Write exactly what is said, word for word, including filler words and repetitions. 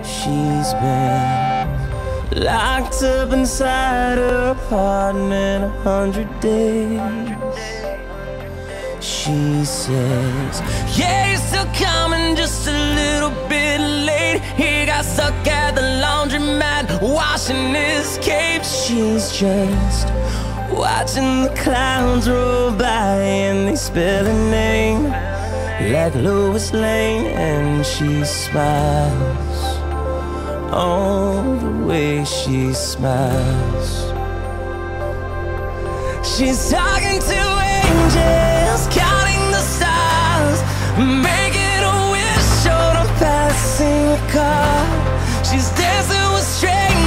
She's been locked up inside her apartment a hundred days. She says, yeah, you're still coming, just a little bit late. He got stuck at the laundromat washing his cape. She's just watching the clowns roll by and they spell her name like Lois Lane. And she smiles, oh, the way she smiles. She's talking to angels, counting the stars, making a wish on a passing car. She's dancing with strangers